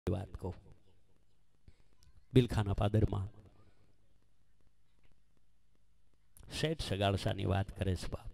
વાત કહું. બિલખાના પાદરમાં શેઠ સગાળસાની વાત કરે છે બાપ.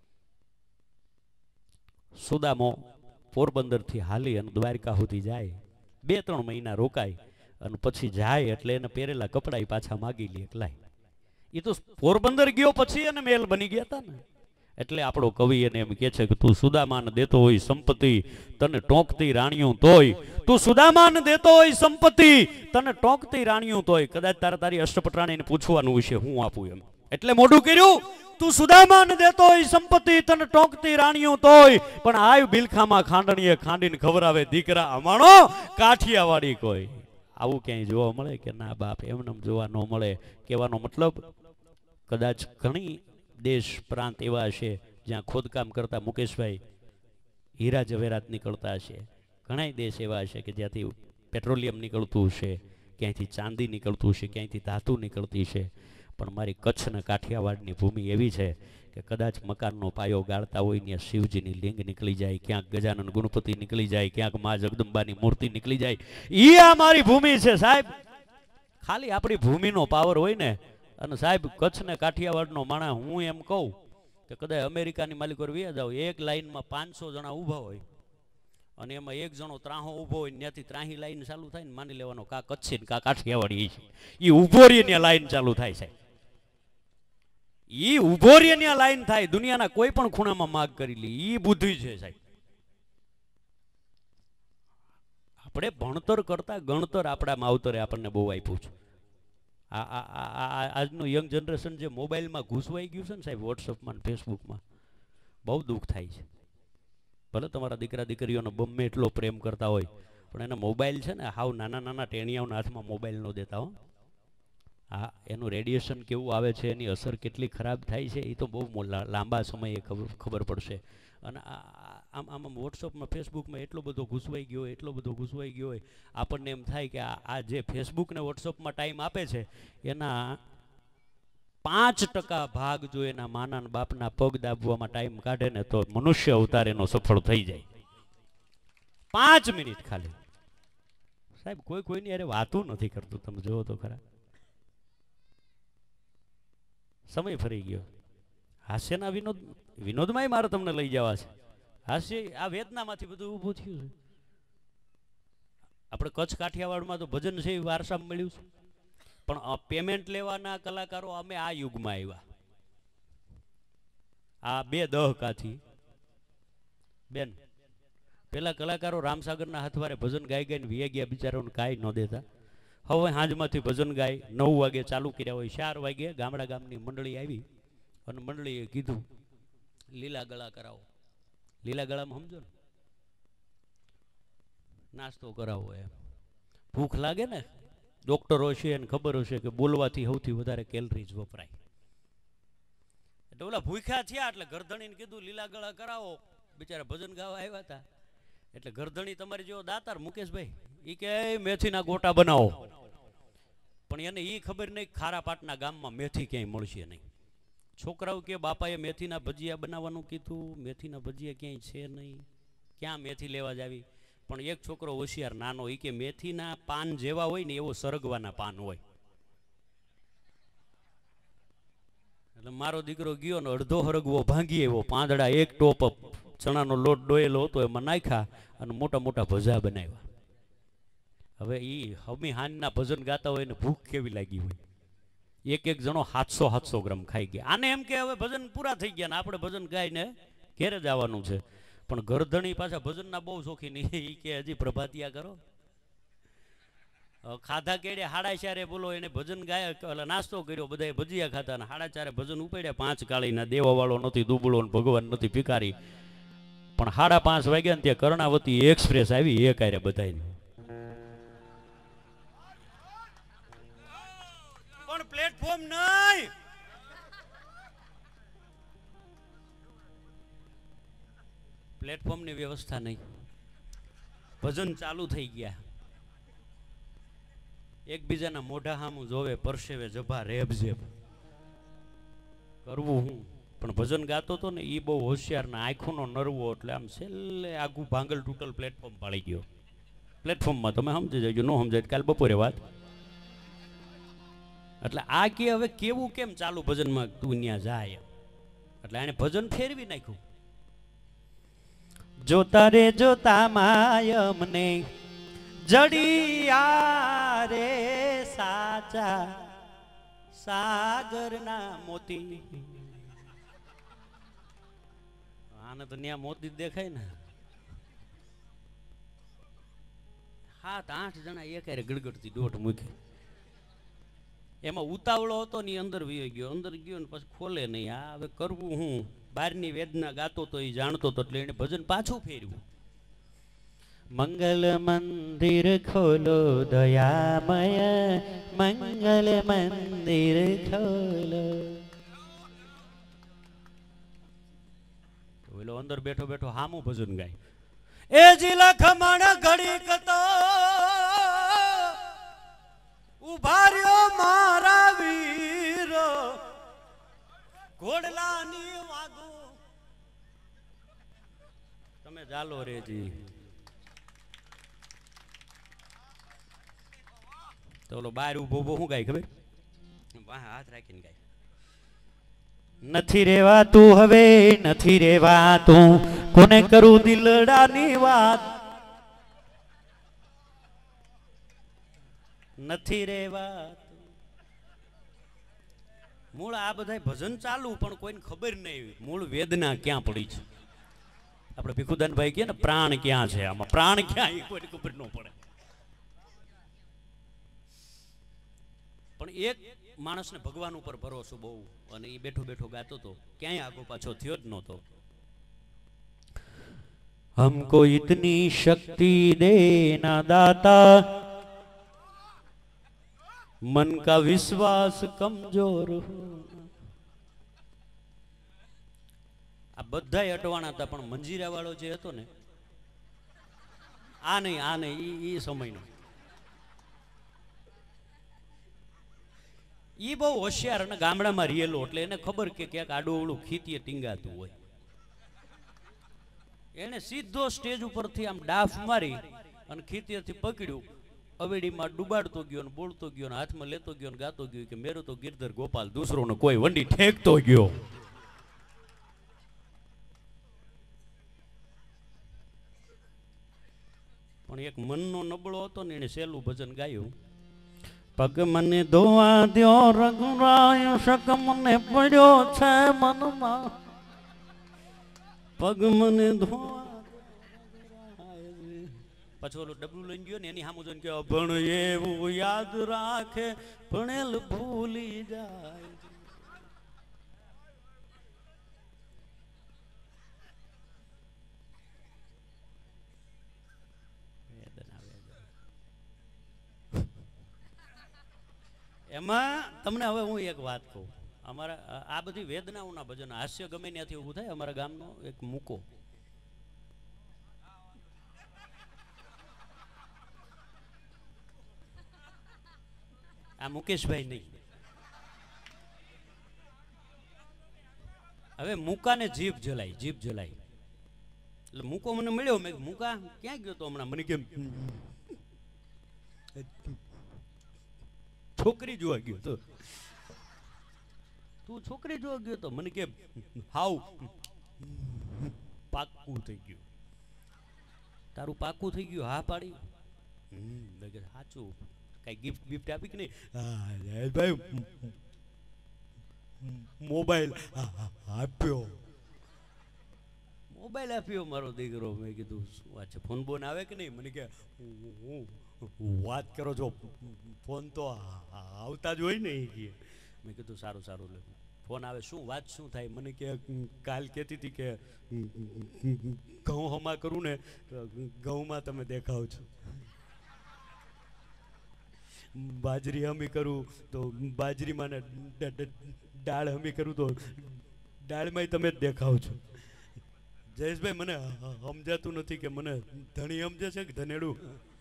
સુદામો પોરબંદરથી હાલી અને દ્વારકા સુધી જાય, 2-3 મહિના રોકાય અને પછી જાય એટલે એને પહેરેલા કપડા પાછા માગી લે એકલાય. એ તો પોરબંદર ગયો પછી એને મેલ બની ગયા હતા ને. એટલે આપણો કવિ એને એમ કહે છે કે તું સુદામાને દેતો હોય સંપત્તિ, તને ટોંકતી રાણીઓ તોય. તું સુદામાને દેતો હોય સંપત્તિ, તને ટોંકતી રાણીઓ તોય. કદાચ તારી અષ્ટપટરાણીને પૂછવાનું વિશે હું આપું એમ. એટલે મોઢું કર્યું, તું સુદામાને દેતો હોય સંપત્તિ, તને ટોંકતી રાણીઓ તોય. પણ આય બિલખામાં ખાંડણીએ ખાંડીને ખવરાવે દીકરા અમાણો કાઠિયાવાડી કોઈ. આવું ક્યાંય જોવા મળે કે ના બાપ? એમને જોવા ન મળે. કહેવાનો મતલબ કદાચ ઘણી દેશ પ્રાંત એવા હશે જ્યાં ખોદકામ કરતા મુકેશભાઈ હીરા જવેરાત નીકળતા હશે. ઘણા દેશ એવા હશે કે જ્યાંથી પેટ્રોલિયમ નીકળતું હશે, ક્યાંયથી ચાંદી નીકળતું હશે, ક્યાંયથી ધાતુ નીકળતી છે. પણ મારી કચ્છ ને કાઠિયાવાડની ભૂમિ એવી છે કે કદાચ મકાનનો પાયો ગાળતા હોય ને શિવજીની લિંગ નીકળી જાય, ક્યાંક ગજાનન ગણપતિ નીકળી જાય, ક્યાંક મા જગદંબાની મૂર્તિ નીકળી જાય. ઈ આ મારી ભૂમિ છે સાહેબ. ખાલી આપણી ભૂમિનો પાવર હોય ને. અને સાહેબ કચ્છ ને કાઠિયાવાડનો માણા હું એમ કહું કે કદાચ અમેરિકાની માલિકો વ્યા જાવ, એક લાઈનમાં 500 જણા ઊભા હોય અને એમાં એક જણો ત્રાહો ઊભો હોય, ત્યાંથી ત્રાહી લાઈન ચાલુ થાય ને માની લેવાનો કા કચ્છી ને કા કાઠિયાવાડી છે. એ ઊભો રહી ને લાઈન ચાલુ થાય છે. એ ઊભો રહી ને લાઈન થાય. દુનિયાના કોઈ પણ ખૂણામાં માગ કરી લે. એ બુદ્ધિ છે સાહેબ. આપણે ભણતર કરતા ગણતર આપણા માવતરે આપણને બહુ આપ્યું છે. આજનું યંગ જનરેશન જે મોબાઈલમાં ઘૂસવાઈ ગયું છે ને સાહેબ, વોટ્સઅપમાં ફેસબુકમાં, બહુ દુઃખ થાય છે. ભલે તમારા દીકરા દીકરીઓને ગમે એટલો પ્રેમ કરતા હોય પણ એને મોબાઈલ છે ને, હાવ નાના નાના ટેણિયાઓના હાથમાં મોબાઈલ ન દેતા હો. હા, એનું રેડિયેશન કેવું આવે છે, એની અસર કેટલી ખરાબ થાય છે એ તો બહુ લાંબા સમયે ખબર પડશે. અને આમ વોટ્સઅપમાં ફેસબુકમાં એટલો બધો ઘૂસવાઈ ગયો હોય આપણને એમ થાય કે આ જે ફેસબુક ને વોટ્સઅપમાં ટાઈમ આપે છે એના 5% ભાગ જો એના માના બાપના પગ દાબવામાં ટાઈમ કાઢે ને તો મનુષ્ય અવતાર એનો સફળ થઈ જાય. 5 મિનિટ ખાલી. સાહેબ કોઈની અરે વાતું નથી કરતું. તમે જોવો તો ખરા, સમય ફરી ગયો. હાસ્યના વિનોદમાં મારે તમને લઈ જવા છે. હાસ્ય આ વેદનામાંથી બધું ઊભું થયું છે. આપણે કચ્છ કાઠિયાવાડમાં તો ભજન છે એ વારસામાં મળ્યું છે. પણ પેમેન્ટ લેવાના કલાકારો અમે આ યુગમાં આવ્યા. આ 2 દહકાથી બેન પેલા કલાકારો રામસાગરના હાથવારે ભજન ગાઈને વિયા ગયા, બિચારાઓને કાંઈ ન દેતા. હવે હાંજમાંથી ભજન ગાય 9 વાગે ચાલુ કર્યા હોય, 4 વાગે ગામની મંડળી આવી અને મંડળીએ કીધું લીલા ગળા કરાવો. લીલા ગળામાં સમજો ને, નાસ્તો કરાવો એમ. ભૂખ લાગે ને, ડોક્ટરો છે એને ખબર હશે કે બોલવાથી સૌથી વધારે કેલરીઝ વપરાય. એટલે ઓલા ભૂખ્યા થયા એટલે ગરધણીને કીધું લીલા ગળા કરાવો. બિચારા ભજન ગાવા આવ્યા હતા. એટલે ગરધણી તમારી જેવો દાતાર મુકેશભાઈ, એ કે મેથીના ગોટા બનાવો. પણ એને એ ખબર નહીં ખારા પાટના ગામમાં મેથી ક્યાંય મળશે નહીં. છોકરાઓ કે બાપાએ મેથીના ભજીયા બનાવવાનું કીધું, મેથીના ભજીયા ક્યાંય છે નહીં, ક્યાં મેથી લેવા જાવી. પણ એક છોકરો હોશિયાર નાનો, એ કે મેથીના પાન જેવા હોય ને એવો સરગવાના પાન હોય. એટલે મારો દીકરો ગયો ને અડધો હરગવો ભાંગી આવ્યો. પાંદડા એક ટોપ ચણાનો લોટ ડોયેલો હતો એમાં નાખ્યા અને મોટા મોટા ભજા બનાવ્યા. હવે એ હમી હાનના ભજન ગાતા હોય ને ભૂખ કેવી લાગી હોય. એક જણો 700 ગ્રામ ખાઈ ગયા. આને એમ કે હવે ભજન પૂરા થઈ ગયા ને આપણે ભજન ગાઈને ઘેરે જવાનું છે. પણ ગરધણી પાછા ભજનના બહુ શોખીન. એ કે હજી પ્રભાતિયા કરો. ખાધા કેડે 4:30 બોલો એને ભજન ગાયા, નાસ્તો કર્યો, બધાએ ભજીયા ખાતા ને 4:30 ભજન ઉપાડ્યા. 5 કાળીના દેવાવાળો નથી દુબળો ને ભગવાન નથી ભિખારી. પણ 5:30 વાગ્યા ને ત્યાં કર્ણાવતી એક્સપ્રેસ આવી એક આરે બધાને. પણ પ્લેટફોર્મ નહીં. પ્લેટફોર્મની વ્યવસ્થા નહીં. ભજન ચાલુ થઈ ગયા. એકબીજાના મોઢા સામું જોવે, પરસેવે જભા રેબઝેબ. કરવું હું પણ ભજન ગાતો હતો ને એ બહુ હોશિયાર ને આંખોનો નરવો, એટલે આમ છેલ્લે આખું ભાંગલ તૂટલ પ્લેટફોર્મ પાડી ગયો. પ્લેટફોર્મમાં તમે સમજી જજો, ન સમજાય કાલ બપોરે વાત. એટલે આ કે હવે કેવું કેમ ચાલુ ભજનમાં તું ત્યાં જાય, એટલે આને ભજન ફેરવી નાખ્યું. જોતા રે જોતા માયમ ને જડિયા રે સાચા સાગરના મોતી. આને તો ન્યા મોતી દેખાય ને. 7-8 જણા એકારે ગડગડતી દોઢ મૂકી. એમાં ઉતાવળો હતો ને અંદર વયો ગયો, અંદર ગયો ને પછી ખોલે નહીં. આ હવે કરવું હું, બહારની વેદના ગાતો તો એ જાણતો તો, એટલે એને ભજન પાછું ફેરવું. મંગલ મંદિર ખોલો દયામય, મંગલ મંદિર ખોલો. ઓલો અંદર બેઠો બેઠો હામું ભજન ગાય. એ જીલા ખમણ ઘડી કતો ઉભા રહ્યો મારા વીર, ઘોડલાની વાગો. તમે ચાલો રેજી. તો ઓલો બાર ઉભો ઉભો શું ગાય ખબર? હાથ રાખીને ગાય. નથી રેવાતું હવે નથી રેવાતું, કોને કરું દિલડાની વાત. નથી રેવાતું. મૂળ આ બધા ભજન ચાલુ પણ કોઈને ખબર નહીં મૂળ વેદના ક્યાં પડી છે. આપણે ભીખુદાનભાઈ કહે ને પ્રાણ ક્યાં છે, આમાં પ્રાણ ક્યાં એ કોઈને ખબર ન પડે. પણ એક માણસને ભગવાન ઉપર ભરોસો બહુ, અને એ બેઠો બેઠો ગાતો તો ક્યાંય આગો પાછો થયો જ નહોતો. हमको इतनी शक्ति देना दाता, मन का विश्वास कमजोर हो. આ બધા અટવાણા હતા, પણ મંજીરા વાળો જે હતો ને, આ નહીં ઈ સમયનો, ઈ બહુ હોશિયાર અને ગામડામાં રહેલો, એટલે એને ખબર કે ક્યાંક આડું અવળું ખીતીએ ટીંગાતું હોય. એને સીધો સ્ટેજ ઉપરથી આમ ડાફ મારી અને ખીતીએથી પકડ્યું, અવેડીમાં ડુબાડતો ગયો ને બોલતો ગયો ને હાથમાં લેતો ગયો ને ગાતો ગયો કે મેરો તો ગિરધર ગોપાલ દૂસરો ને કોઈ વંડી ઠેકતો ગયો. પણ એક મનનો નબળો હતો ને, એને સહેલું ભજન ગાયું. પગ મને ધોવા દ્યો રઘુરાય, શક મને પડ્યો છે મનમાં. પગ મને ધોવા. પછી ઓલું ડબલું લઈને ગયો ને, એની સામું જોઈને કે ભણ એવું યાદ રાખે, ભણેલ ભૂલી જાય. એમાં તમને હવે હું એક વાત કહું. અમારા આ બધી વેદનાઓના ભજન હાસ્ય ગમે ત્યાંથી ઊભું થાય. અમારા ગામનો એક મૂકો, આ મુકેશભાઈ નહીં, હવે મૂકાને જીભ જલાઈ. એટલે મૂકો મને મળ્યો, મેં મૂકા ક્યાં ગયો તો હમણાં? મને કેમ છોકરી જોવા ગયો તો. તું છોકરી જોવા ગયો તો? મને કેમ હાવ પાક્કું થઈ ગયું. તારું પાક્કું થઈ ગયું? હા પાડી. સાચું. કઈ ગિફ્ટ ગિફ્ટ આપી કે નહીં? ભાઈ મોબાઈલ આપ્યો. મોબાઈલ આપ્યો મારો દીકરો. મેં કીધું શું વાત છે? ફોન બોન આવે કે નહીં? મને કે વાત કરો છો, ફોન તો આવતા જ હોય ને. મેં કીધું સારું સારું લે, ફોન આવે. શું વાત શું થાય? મને કે કાલ કહેતી હતી કે ઘઉં હમા કરું ને ઘઉંમાં તમે દેખાવ છો, બાજરી હમી કરું તો બાજરીમાં ને દાળ હમી કરું તો દાળમાં તમે જ દેખાવ છો. જયેશભાઈ મને સમજાતું નથી કે મને ધણી સમજે છે કે ધનેડું?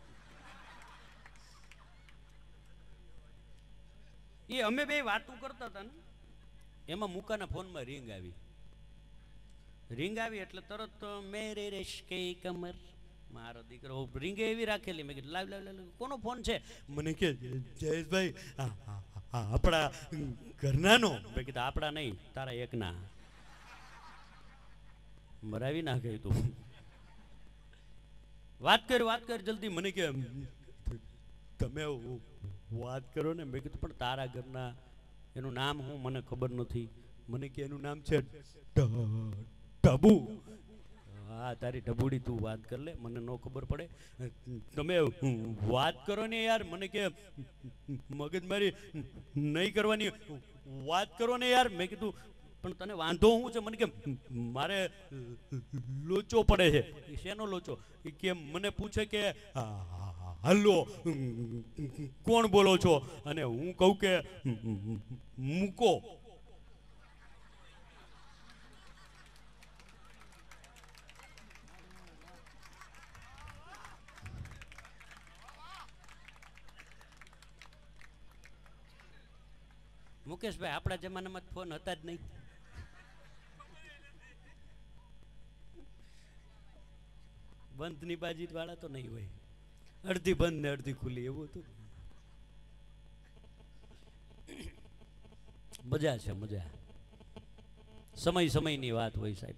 એ અમે બે વાતું કરતા હતા ને, એમાં મુકાના ફોનમાં રિંગ આવી એટલે તરત મેરે રેશ કે કમર મારો દીકરો રીંગે એવી રાખેલી. મેં કીધું લાવ લાવ લાવ, કોનો ફોન છે? મને કે જયેશભાઈ આપણા ઘરનાનો. મેં કીધું આપણા નહીં, તારા એકના. મરાવી નાખે તું. વાત કર જલ્દી. મને કે તમે વાત કરો ને. મેં કીધું પણ તારા ઘરના એનું નામ હું મને ખબર નથી. મને કે એનું નામ છે ઢબુ. હા તારી ઢબુડી, તું વાત કર લે, મને નો ખબર પડે. તમે વાત કરો ને યાર. મને કે મગજમારી નહીં કરવાની, વાત કરો ને યાર. મેં કીધું પણ તને વાંધો શું છે? મને કે મારે લોચો પડે છે. શેનો લોચો? કે મને પૂછે કે હલો કોણ બોલો છો? અને હું કહું કે મૂકો. મુકેશભાઈ આપણા જમાનામાં ફોન હતા જ નહીં. બંધની બાજી વાળા તો નહીં હોય, અડધી બંધ ને અડધી ખુલ્લી એવું હતું. મજા છે મજા. સમયની વાત હોય સાહેબ.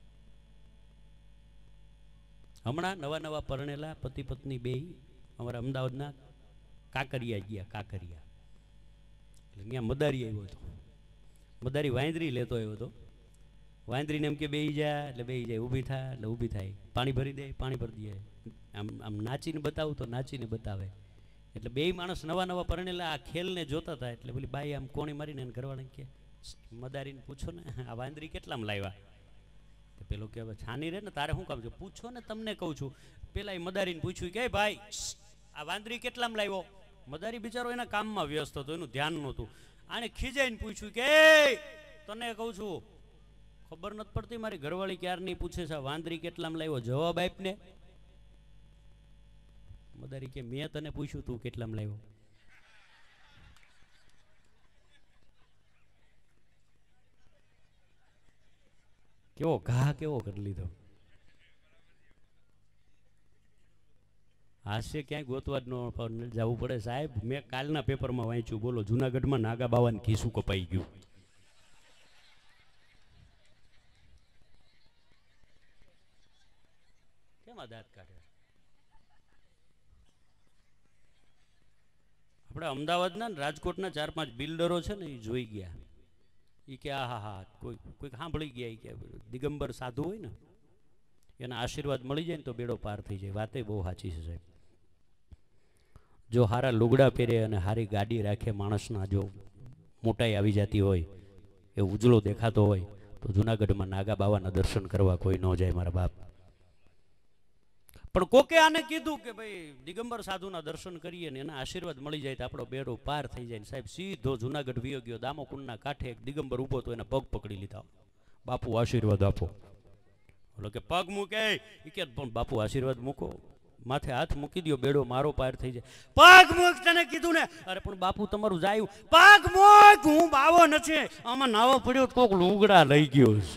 હમણાં નવા પરણેલા પતિ પત્ની બે અમારા અમદાવાદના કાંકરિયા ગયા. કાંકરિયા એટલે ત્યાં મદારી આવ્યો હતો. મદારી વાંદરી લેતો આવ્યો હતો. વાંદરીને એમ કે બેહી જા એટલે બેહી જાય, ઊભી થાય એટલે ઊભી થાય, પાણી ભરી દે પાણી ભરી દે. આમ નાચીને બતાવું તો નાચીને બતાવે. એટલે બે માણસ નવા પરણેલા આ ખેલને જોતા હતા. એટલે પેલી બાઈ આમ કોણી મારીને એને ઘરવાળાને કે મદારીને પૂછો ને આ વાંદરી કેટલામાં લાવ્યા? પેલો કે હવે છાની રે ને તારે શું કામ છે? પૂછો ને, તમને કહું છું. પેલા એ મદારીને પૂછ્યું કે ભાઈ આ વાંદરી કેટલામાં લાવ્યો? મદારી બિચારો એના કામમાં વ્યસ્ત હતો, એનું ધ્યાન નહોતું. આને ખીજાઈને પૂછ્યું કે તને કહું છું ખબર નથી પડતી મારી ઘરવાળી ક્યારની પૂછે છે વાંદરી કેટલામાં લાવ્યો? જવાબ આપ ને. મદારી કે મેં તને પૂછ્યું તું કેટલામાં લાવ્યો? કેવો ઘા કેવો કરી લીધો. હાસ્ય ક્યાંય ગોતવા જ ન જવું પડે સાહેબ. મેં કાલના પેપરમાં વાંચ્યું, બોલો જુનાગઢમાં નાગા બાવાને ખીસું કપાઈ ગયું. કેમાં દાંત કાઢે? આપણે અમદાવાદના રાજકોટના 4-5 બિલ્ડરો છે ને એ જોઈ ગયા. એ કે હા કોઈક સાંભળી ગયા. એ કે દિગંબર સાધુ હોય ને એના આશીર્વાદ મળી જાય ને તો બેડો પાર થઈ જાય. વાતે બહુ સાચી છે સાહેબ. જો હારા લુગડા પહેરે અને હારી ગાડી રાખે માણસના જો મોટાઈ આવી જતી હોય, એ ઉજળો દેખાતો હોય, તો જુનાગઢમાં નાગા બાવાના દર્શન કરવા કોઈ ન જાય મારા બાપ. પણ કોકે આને કીધું કે ભાઈ દિગંબર સાધુના દર્શન કરીએ ને એના આશીર્વાદ મળી જાય તો આપણો બેડો પાર થઈ જાય. સાહેબ સીધો જુનાગઢ વિયો ગયો. દામોકુંડના કાંઠે એક દિગંબર ઊભો તો એને પગ પકડી લીધા. બાપુ આશીર્વાદ આપો. બોલો કે પગ મૂકે. એ કે પણ બાપુ આશીર્વાદ મૂકો. માથે હાથ મૂકી દો, બેડો મારો પાર થઈ જાય. પગ મૂક તને કીધું ને. અરે પણ બાપુ તમારું જાયું. પગ મૂક, હું બાવો નથી. આમાં નાવો પડ્યો કોક લુગડા લઈ ગયો છે.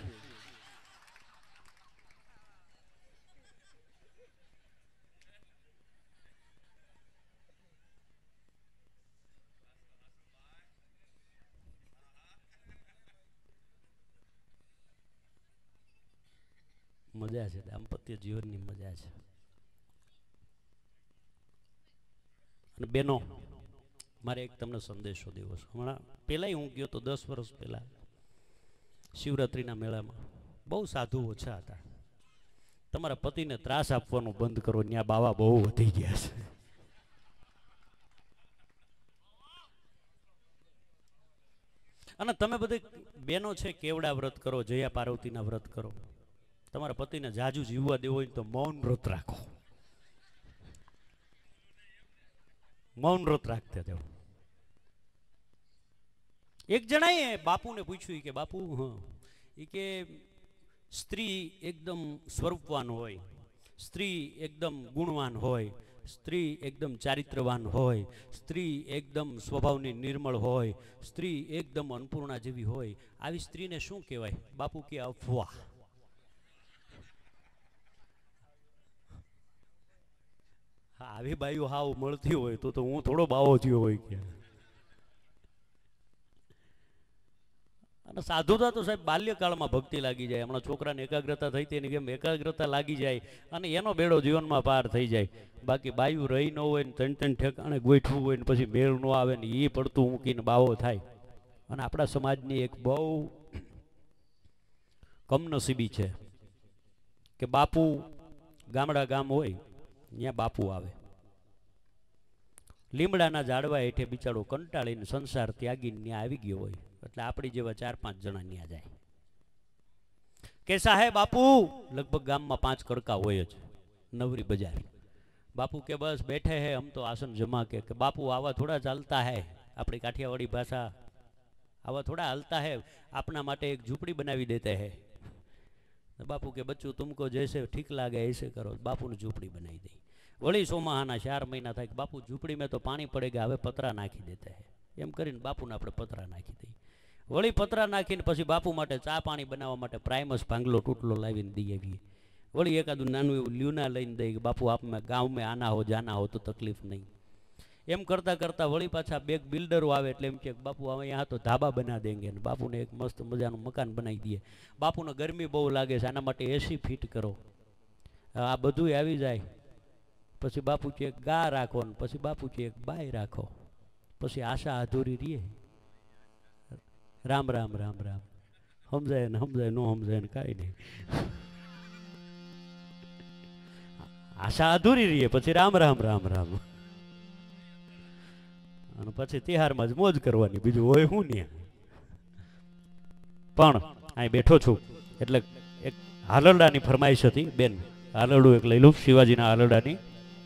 મજા છે, દાંપત્ય જીવનની મજા છે. અને બેનો, મારે એક તમને સંદેશો દેવો છે. હમણાં પહેલાંય હું ગયો તો 10 વર્ષ પહેલાં શિવરાત્રિના મેળામાં. બહુ સાધુ ઓછા હતા. તમારા પતિને ત્રાસ આપવાનું બંધ કરો, ત્યાં બાવા બહુ વધી ગયા છે. અને તમે બધી બેનો છે કેવડા વ્રત કરો, જયા પાર્વતીના વ્રત કરો. તમારા પતિને જાજુ જીવવા દેવો હોય તો મૌન વ્રત રાખો. મૌન વ્રત રાખતે જાઓ. એક જણાએ બાપુને પૂછ્યું કે બાપુ એ કે સ્ત્રી એકદમ સ્વરૂપવાન હોય, સ્ત્રી એકદમ ગુણવાન હોય, સ્ત્રી એકદમ ચારિત્રવાન હોય, સ્ત્રી એકદમ સ્વભાવની નિર્મળ હોય, સ્ત્રી એકદમ અન્નપૂર્ણા જેવી હોય, આવી સ્ત્રીને શું કહેવાય? બાપુ કે અફવા. આવી બાયું હાવ મળતી હોય તો હું થોડો બાવો થયો હોય કે. અને સાધુતા તો સાહેબ બાલ્યકાળમાં ભક્તિ લાગી જાય. હમણાં છોકરાને એકાગ્રતા થઈ તેની કેમ એકાગ્રતા લાગી જાય અને એનો બેડો જીવનમાં પાર થઈ જાય. બાકી બાયું રહી ન હોય ને ત્રણ ઠેકાણે ગોઠવું હોય ને પછી મેળ ન આવે ને એ પડતું મૂકીને બાવો થાય. અને આપણા સમાજની એક બહુ કમનસીબી છે કે બાપુ ગામડા ગામ હોય ત્યાં બાપુ આવે. લીમડાના ઝાડવા હેઠે બિચારો કંટાળીને સંસાર ત્યાગીને ત્યાં આવી ગયો હોય એટલે આપણી જેવા 4-5 જણા ત્યાં જાય. કેસા હે બાપુ? લગભગ ગામમાં 5 કડકા હોય જ નવરી બજાર. બાપુ કે બસ બેઠે હે હમ તો આસન જમા કે બાપુ આવા થોડા ચાલતા હે. આપણી કાઠિયાવાડી ભાષા આવા થોડા હાલતા હે. આપના માટે એક ઝૂંપડી બનાવી દેતે હે. બાપુ કે બચ્ચું તુમકો જैसे ठीक लागे ऐसे करो. બાપુને ઝૂંપડી બનાવી દઈ. વળી સોમાહાના 4 મહિના થાય કે બાપુ ઝૂંપડી में तो पानी पड़ेगा હવે પતરા નાખી દેતે હે. એમ કરીને બાપુને આપણે પતરા નાખી દઈએ. વળી પતરા નાખીને પછી બાપુ માટે ચા પાણી બનાવવા માટે પ્રાઇમસ ભાંગલો તૂટલો લાવીને દઈ આવીએ. વળી એકાદું નાનું એવું લ્યુના લઈને દઈએ કે બાપુ આપ મેં ગાँव में आना हो जाना हो तो तकलीफ नहीं. એમ કરતાં કરતાં વળી પાછા બે બિલ્ડરો આવે એટલે એમ કે બાપુ હવે यहाँ તો ધાબા બના દેંગે ને બાપુને એક મસ્ત મજાનું મકાન બનાવી દઈએ. બાપુને ગરમી બહુ લાગે છે આના માટે એસી ફિટ કરો. આ બધું આવી જાય પછી બાપુ છે એક ગા રાખો ને પછી બાપુ છે એક બાય રાખો. પછી આશા અધૂરી રહીએ. રામ રામ રામ રામ. સમજાય ને સમજાય ન સમજાય ને કાંઈ નહીં. આશા અધૂરી રહીએ પછી રામ રામ રામ રામ. અને પછી તિહારમાં જ મોજ કરવાની, બીજું હોય હું નહીં. પણ અહીં બેઠો છું એટલે એક હાલરડાની ફરમાઈશ હતી બેન. હાલરડું એક લઈ લઉં શિવાજીના હાલરડાની.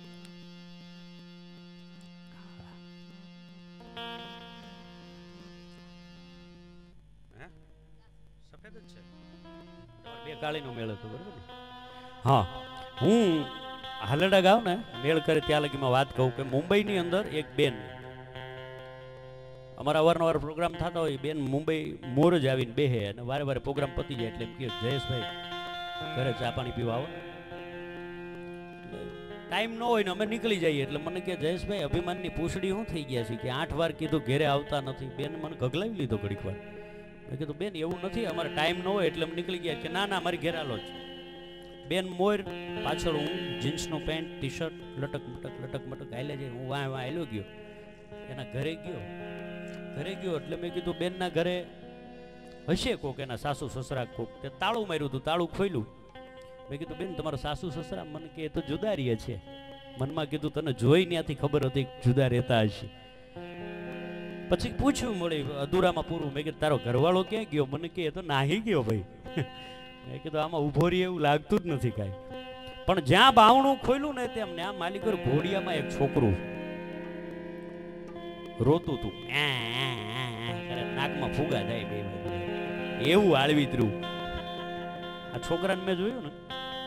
બે કાળીનો મેળ હતો બરોબર ને? હા, હું હાલરડા ગાઉં ને મેળ કરે ત્યાં લગીમાં વાત કહું કે મુંબઈની અંદર એક બેન, અમારા અવારનવાર પ્રોગ્રામ થતા હોય, બેન મુંબઈ મોર જ આવીને બેહે અને વારે વારે પ્રોગ્રામ પતી જાય એટલે એમ કે જયેશભાઈ ઘરે ચા પાણી પીવા આવો. ટાઈમ ન હોય ને અમે નીકળી જઈએ એટલે મને કે જયેશભાઈ અભિમાનની પૂછડી શું થઈ ગયા છે કે 8 વાર કીધું ઘેરે આવતા નથી. બેન મને ગગલાવી લીધો ઘડીક વાર. મેં કીધું બેન એવું નથી, અમારે ટાઈમ ન હોય એટલે અમે નીકળી ગયા. કે ના ના મારી ઘેર આલો જ. બેન મોર પાછળ હું જીન્સનું પેન્ટ ટી શર્ટ લટક મટક હાલે જાય. હું વાં હાલ્યો ગયો એના ઘરે ગયો. ઘરે ગયો એટલે મેં કીધું બેનના ઘરે હશે કોક, એના સાસુ સસરા કોક. તે તાળું માર્યું હતું, તાળું ખોલ્યું. મેં કીધું બેન તમારા સાસુ સસરા? મને કે એ તો જુદા રહે છે. મનમાં કીધું તને જોઈ ત્યાંથી ખબર હતી જુદા રહેતા હશે. પછી પૂછ્યું મળી અધૂરામાં પૂરું. મેં કીધું તારો ઘરવાળો ક્યાં ગયો? મને કે એ તો નાહી ગયો ભાઈ. મેં કીધું આમાં ઊભો રહી એવું લાગતું જ નથી કાંઈ. પણ જ્યાં બાવણું ખોલ્યું ને તેમ ત્યાં માલિકોર ઘોડિયામાં એક છોકરું રોતું હતું. નાકમાં ફૂગા થાય બે એવું આળવી ત્રું. આ છોકરાને મેં જોયું ને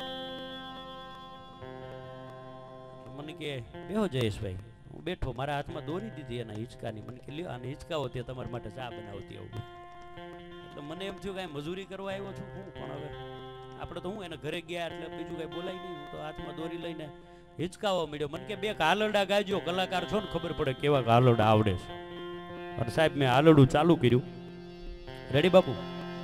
મને કે બેહો જયેશભાઈ. હું બેઠો, મારા હાથમાં દોરી દીધી એના હિંચકાની. મને કે લ્યો આને હિંચકાવો તે તમારા માટે ચા બનાવતી આવું. એટલે મને એમ થયું કાંઈ મજૂરી કરવા આવ્યો છું હું, પણ હવે આપણે તો હું એના ઘરે ગયા એટલે બીજું કાંઈ બોલાય નહીં. હું તો હાથમાં દોરી લઈને હિંચકાવા મળ્યો. મને કે બે હાલરડા ગાજો, કલાકાર છો ને ખબર પડે કેવા હાલરડા આવડે છે. અને સાહેબ મેં હાલરડું ચાલુ કર્યું. રેડી બાપુ?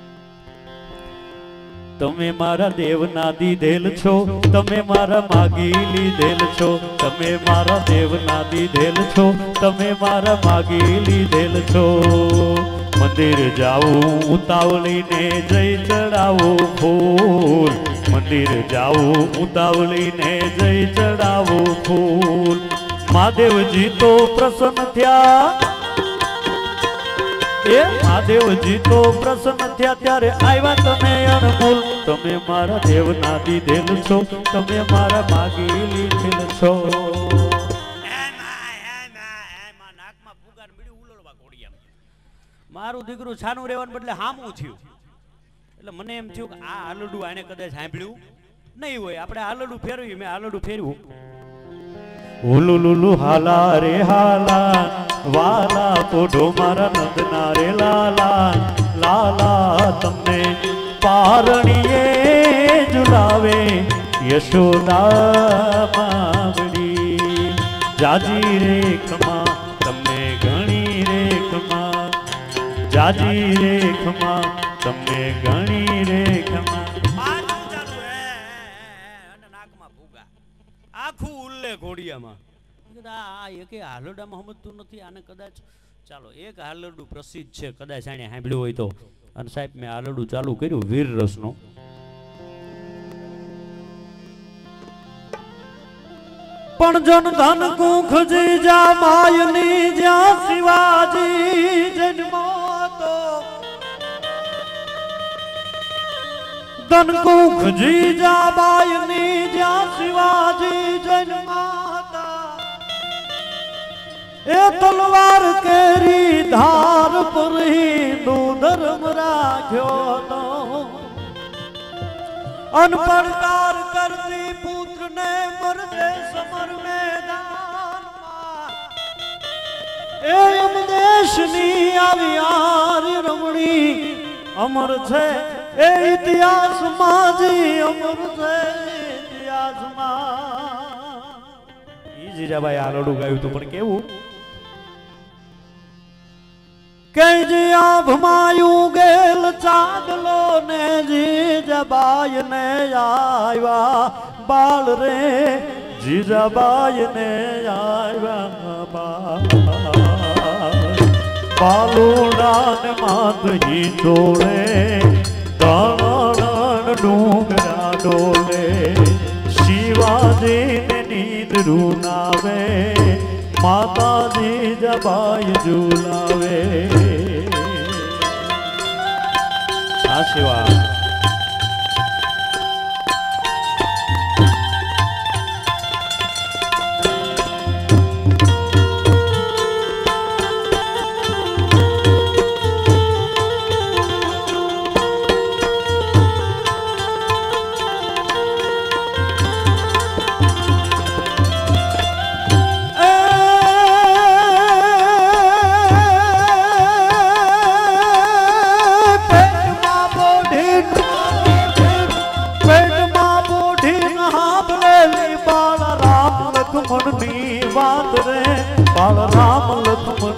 તમે મારા દેવના દીધેલ છો, તમે મારા માગી લીધેલ છો, તમે મારા દેવના દીધેલ છો, તમે મારા માગી લીધેલ છો. મંદિર જાવું ઉતાવળીને જય ચડાવો ફૂલ, મંદિર જાવું ઉતાવળીને જય ચડાવો ફૂલ. મહાદેવજી તો પ્રસન્ન થયા, એ મહાદેવજી તો પ્રસન્ન થયા ત્યારે આવ્યા તમે અનમોલ. તમે મારા દેવના દીધેલ છો, તમે મારા માગી લીધેલ છો. મારું દીકરું છાનું રહેવાનું બદલે હામું થયું. એટલે મને એમ થયું કે આ હાલરડું આને કદાચ સાંભળ્યું નહીં હોય. આપણે હાલરડું ફેરવી, મેં હાલરડું ફેરવું. હુલુલુલુ હાલા રે હાલા, વાલા પોઢો મારા નંદના રે લાલા, લાલા તમને પારણીએ ઝુલાવે યશોદા માવડી. जाजी रे खमा तमने घणी रे खमा जाजी रे खमा तमने घणी रे खमा आखू उल्ले घोड़ियाમાં એક હાલરડામાં સમજતું નથી આને કદાચ ચાલો એક હાલરડું પ્રસિદ્ધ છે કદાચ આને સાંભળ્યું હોય તો અને સાહેબ મેં હાલરડું ચાલુ કર્યું વીર રસનું પણ જન ધન કુખ જીજા માયની જ્યાં શિવાજી જન્મો તો ધન કુખ જીજા બાયની જ્યાં શિવાજી જન્માતા ए तलवार केरी धार पर हिंदू धर्म राख्यो तो अनपढ़कार करती पुत्र ने मरदे समर मैदान एम देशनी आवी आर्य रमणी अमर छे ए इतिहास माजी अमर छे इतिहास मा ई जीजाबाई आलोडू गाયું તો પણ કેવું जी आभमायू गेल चांदलो ने जीजाबाई ने आया बाल रे जीजाबाई ने आया बालूड़ा ने माथ ही चोड़े दाण डूंगरा डोले शिवाजी ने नींद रूनावे माता जी जबाई झूलावे शिवा राम लक्ष्मण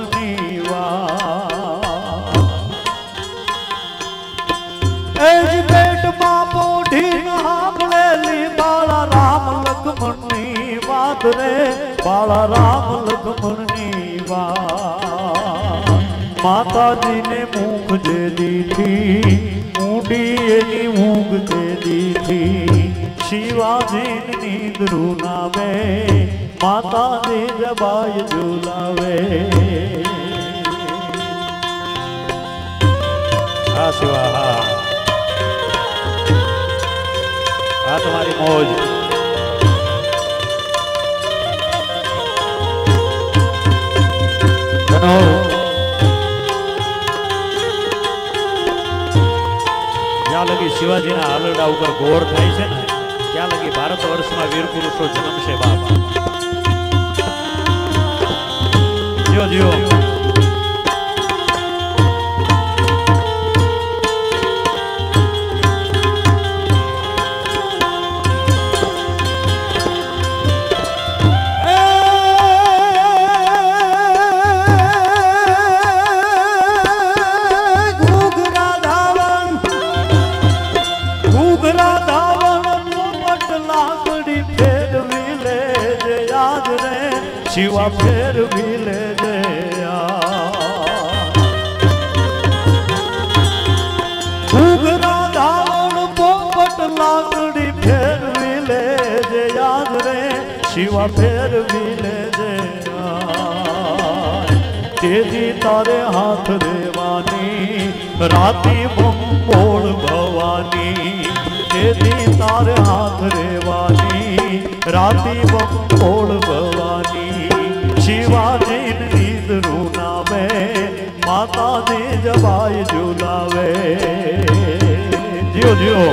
पेट मां बोढ़ी नामलेली बाला राम लक्ष्मण बात रे बाला राम लक्ष्मण माता जी ने मूंग दे दी थी मूडी एनी मूंग दे दी थी शिवाजी नींद रूनावे माता जी जबाई झूलावे हाँ शिवा हाँ हाँ तुम्हारी मौज જ્યાં લગી શિવાજીના હાલરડા ઉપર ગોર થાય છે ને ત્યાં લગી ભારત વર્ષમાં વીર પુરુષો જન્મશે બાપ જીઓ જીઓ शिवा फेर भी ले गया घूघरा धावण पोपट लाकड़ी फेर भी ले जे याद रे शिवा फेर भी ले गया तेजी तारे हाथ रेवानी राती बम्बोड़ भवानी तेजी तारे हाथ रेवानी राती बम्बोड़ भवानी शिवाजी नींद रूनावे माता जी जबाई झूलावे जियो जियो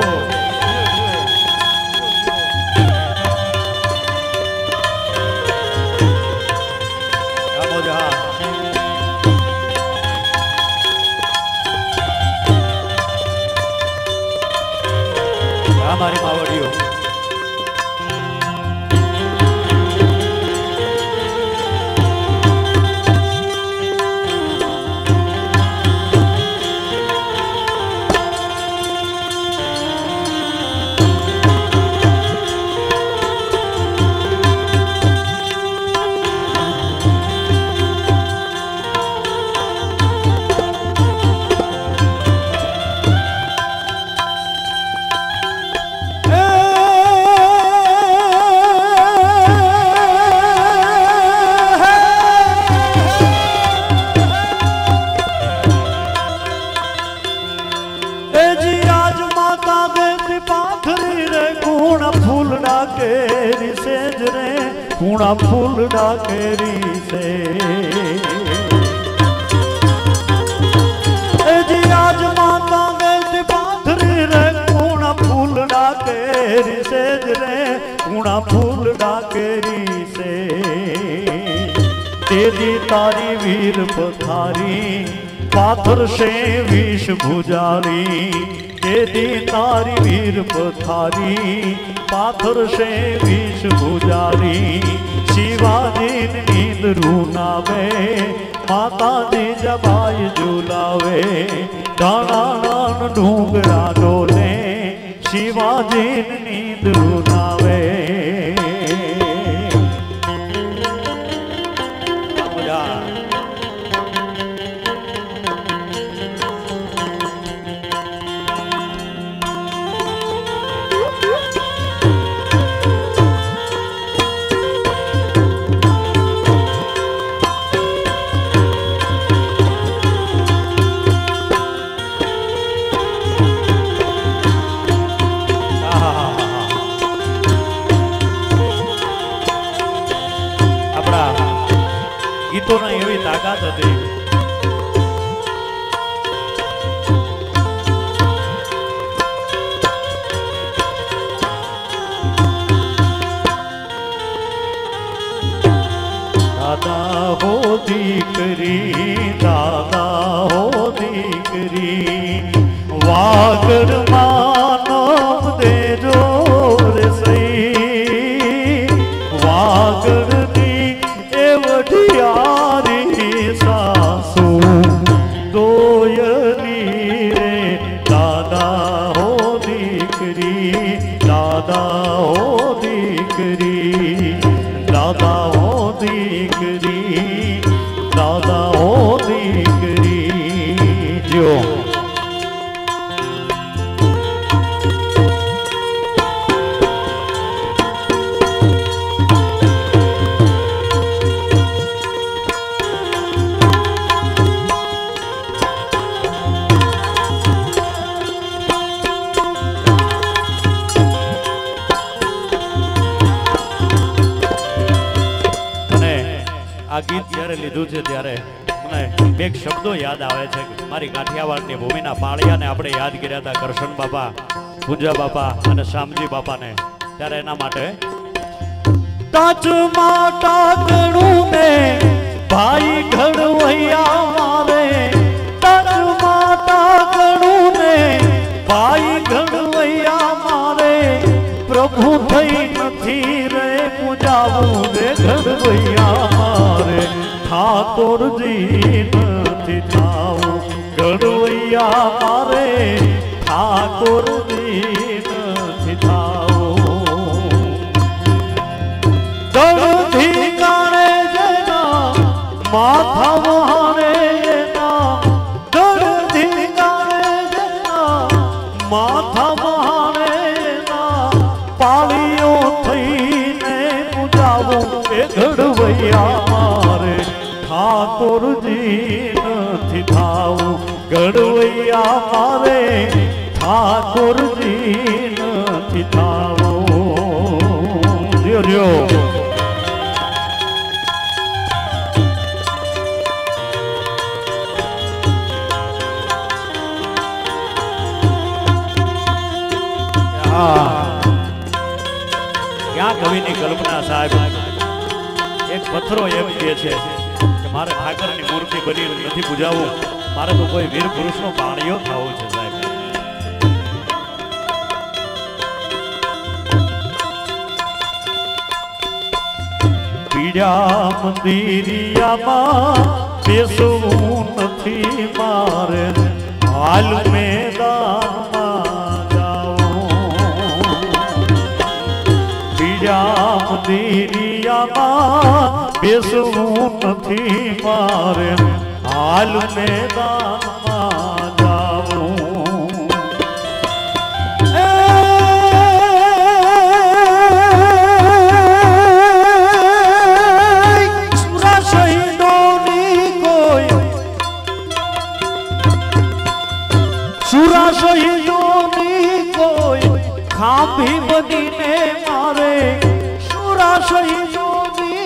हमारी मावड़ियों कूणा फूलड़ा केरी से जी आज माता गए पाथरी रे कूणा फूलड़ा केरी से रे कूणा फूलड़ा केरी से तेरी तारी वीर पथारी पाथर से विष भुजारी तेरी तारी वीर पथारी पाथर से विष भुजारी शिवाजी नींद रूनावे माता जी जबाई झूलावे डाना डान डूंगरा डोले शिवाजी नींद रूनावे ગીતોના એવી તાકાત હતી દાદા હો દીકરી દાદા હો દીકરી વાગડ માનવ દેજો રે સઈ વાગડ यारी सासू दोयली रे दादा हो दीकरी दादा हो दीकरी दादा हो दीकरी दादा हो दीकरी जो આ ગીત જ્યારે લીધું છે ત્યારે મને બે શબ્દો યાદ આવે છે મારી કાઠિયાવાડની ભૂમિના પાળિયાને આપણે યાદ કર્યા હતા કરશન બાપા પૂંજા બાપા અને શામજી બાપાને ત્યારે એના માટે તાજ માટા ગણું ને ભાઈ ઘડવૈયા મારે તાજ માટા ગણું ને ભાઈ ઘડવૈયા મારે પ્રભુ થઈ નથી રે પૂજાવું રે ઘડવૈયા ठाकुर जी नथी थाऊ गढ़वैया मारे ठाकुर जी नथी थाऊ गढ़धी गाने जना माथा वहाने जना गढ़धी गाने जना माथा वहाने जना पालियो थईने पूजावो ए गढ़वैया ठाकुर जी नथी थाऊ गढ़वैया मारे ठाकुर जी नथी थाऊ जियो जियो क्या कवि की कल्पना साहब एक पत्थरो एम कहे छे मारे ठाकर की मूर्ति बनी नहीं पूजावू मारे तो कोई वीर पुरुष नो पाणियो खावो छे साहेब पीड़ा मंदिरिया मां बेसवू नथी मारे हाल मैदान मां जाओ पीड़ा मंदिरिया मां बेसवू नथी मारे हाल मैदान मां जाऊं सुरा शहीदों नी कोई सुरा शहीदों नी कोई खांभी बनी ने मारे सुरा शहीदों नी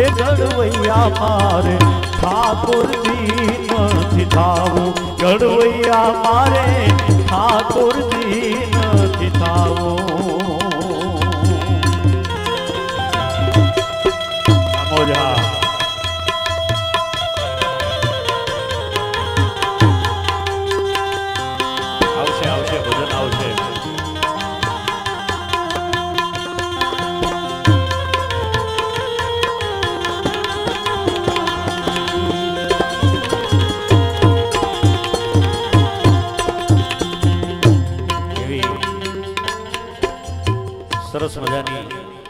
રે ઘડવૈયા મારે ઠાકોરજી નથી થાવું, ઘડવૈયા મારે ઠાકોરજી નથી થાવું. મોજા આવશે આવશે ભજન આવશે. સરસ મજાની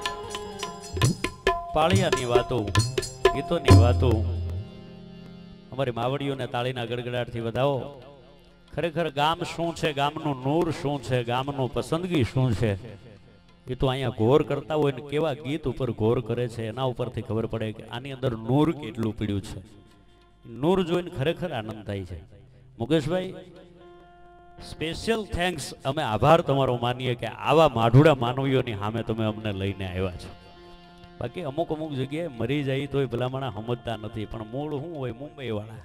પાળિયાની વાતો, ગીતોની વાતો અમારી માવડીઓને તાળીના ગડગડાટથી વધાવો. ખરેખર ગામ શું છે, ગામનું નૂર શું છે, ગામનું પસંદગી શું છે, એ તો અહીંયા ગોર કરતા હોય ને કેવા ગીત ઉપર ગોર કરે છે એના ઉપરથી ખબર પડે કે આની અંદર નૂર કેટલું પીડ્યું છે. નૂર જોઈને ખરેખર આનંદ થાય છે. મુકેશભાઈ, સ્પેશિયલ થેન્ક્સ, અમે આભાર તમારો માનીએ કે આવા માઢુડા માનવીઓની સામે તમે અમને લઈને આવ્યા છો. બાકી અમુક અમુક જગ્યાએ મરી જાય તોય ભલામણા સમજતા નથી, પણ મૂળ શું હોય મુંબઈ વાળા